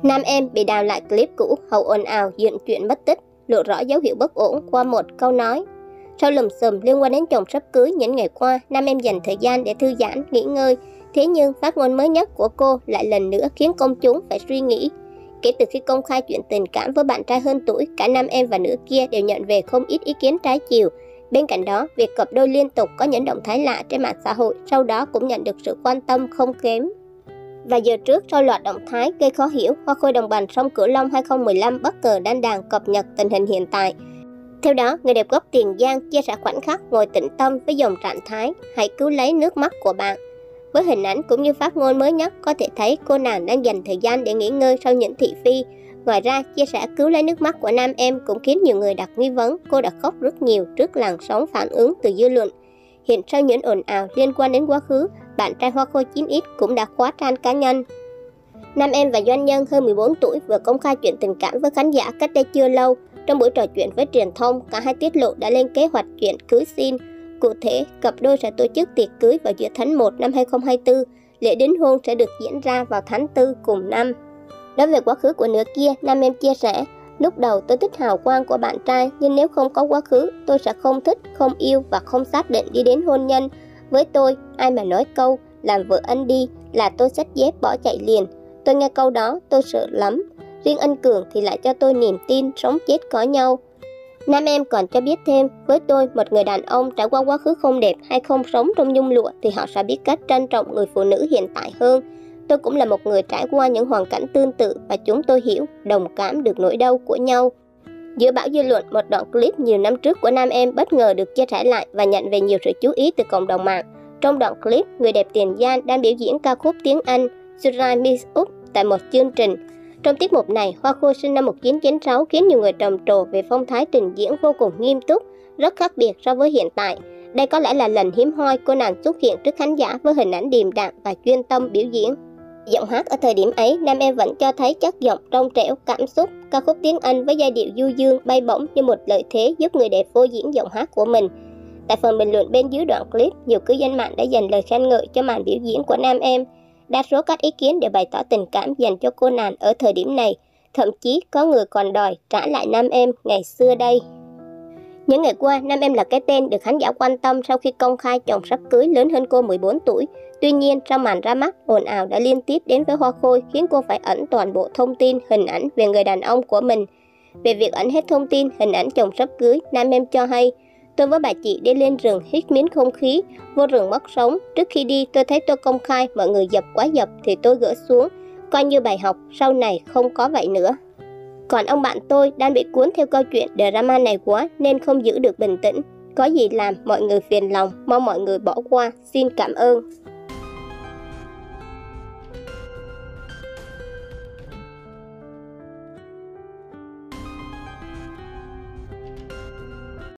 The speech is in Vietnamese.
Nam em bị đào lại clip cũ hậu ồn ào dựng chuyện mất tích, lộ rõ dấu hiệu bất ổn qua một câu nói. Sau lùm xùm liên quan đến chồng sắp cưới những ngày qua, Nam em dành thời gian để thư giãn, nghỉ ngơi. Thế nhưng phát ngôn mới nhất của cô lại lần nữa khiến công chúng phải suy nghĩ. Kể từ khi công khai chuyện tình cảm với bạn trai hơn tuổi, cả nam em và nữ kia đều nhận về không ít ý kiến trái chiều. Bên cạnh đó, việc cặp đôi liên tục có những động thái lạ trên mạng xã hội sau đó cũng nhận được sự quan tâm không kém. Và giờ trước, sau loạt động thái gây khó hiểu, Hoa Khôi đồng bằng sông Cửu Long 2015 bất ngờ đăng đàn cập nhật tình hình hiện tại. Theo đó, người đẹp gốc Tiền Giang chia sẻ khoảnh khắc ngồi tĩnh tâm với dòng trạng thái "Hãy cứu lấy nước mắt của bạn". Với hình ảnh cũng như phát ngôn mới nhất, có thể thấy cô nàng đang dành thời gian để nghỉ ngơi sau những thị phi. Ngoài ra, chia sẻ cứu lấy nước mắt của nam em cũng khiến nhiều người đặt nghi vấn cô đã khóc rất nhiều trước làn sóng phản ứng từ dư luận. Hiện sau những ồn ào liên quan đến quá khứ, bạn trai Hoa Khôi 9X cũng đã khóa trang cá nhân. Nam em và doanh nhân hơn 14 tuổi vừa công khai chuyện tình cảm với khán giả cách đây chưa lâu. Trong buổi trò chuyện với truyền thông, cả hai tiết lộ đã lên kế hoạch chuyện cưới xin. Cụ thể, cặp đôi sẽ tổ chức tiệc cưới vào giữa tháng 1 năm 2024, lễ đính hôn sẽ được diễn ra vào tháng 4 cùng năm. Đối với quá khứ của nửa kia, nam em chia sẻ, lúc đầu tôi thích hào quang của bạn trai, nhưng nếu không có quá khứ, tôi sẽ không thích, không yêu và không xác định đi đến hôn nhân. Với tôi, ai mà nói câu, làm vợ anh đi, là tôi xách dép bỏ chạy liền. Tôi nghe câu đó, tôi sợ lắm. Riêng anh Cường thì lại cho tôi niềm tin sống chết có nhau. Nam em còn cho biết thêm, với tôi, một người đàn ông trải qua quá khứ không đẹp hay không sống trong nhung lụa thì họ sẽ biết cách trân trọng người phụ nữ hiện tại hơn. Tôi cũng là một người trải qua những hoàn cảnh tương tự và chúng tôi hiểu, đồng cảm được nỗi đau của nhau. Giữa bão dư luận, một đoạn clip nhiều năm trước của nam em bất ngờ được chia sẻ lại và nhận về nhiều sự chú ý từ cộng đồng mạng. Trong đoạn clip, người đẹp Tiền Giang đang biểu diễn ca khúc tiếng Anh Should I Miss Up tại một chương trình. Trong tiết mục này, Hoa Khôi sinh năm 1996 khiến nhiều người trầm trồ về phong thái trình diễn vô cùng nghiêm túc, rất khác biệt so với hiện tại. Đây có lẽ là lần hiếm hoi cô nàng xuất hiện trước khán giả với hình ảnh điềm đạm và chuyên tâm biểu diễn. Giọng hát ở thời điểm ấy, nam em vẫn cho thấy chất giọng trong trẻo, cảm xúc. Ca khúc tiếng Anh với giai điệu du dương, bay bổng như một lợi thế giúp người đẹp phô diễn giọng hát của mình. Tại phần bình luận bên dưới đoạn clip, nhiều cư dân mạng đã dành lời khen ngợi cho màn biểu diễn của nam em. Đa số các ý kiến đều bày tỏ tình cảm dành cho cô nàng ở thời điểm này. Thậm chí có người còn đòi trả lại nam em ngày xưa đây. Những ngày qua, nam em là cái tên được khán giả quan tâm sau khi công khai chồng sắp cưới lớn hơn cô 14 tuổi. Tuy nhiên, sau màn ra mắt, ồn ào đã liên tiếp đến với Hoa Khôi khiến cô phải ẩn toàn bộ thông tin, hình ảnh về người đàn ông của mình. Về việc ẩn hết thông tin, hình ảnh chồng sắp cưới, nam em cho hay, tôi với bà chị đi lên rừng hít miếng không khí, vô rừng mất sống. Trước khi đi tôi thấy tôi công khai, mọi người dập quá dập thì tôi gỡ xuống, coi như bài học, sau này không có vậy nữa. Còn ông bạn tôi đang bị cuốn theo câu chuyện drama này quá nên không giữ được bình tĩnh. Có gì làm mọi người phiền lòng, mong mọi người bỏ qua. Xin cảm ơn.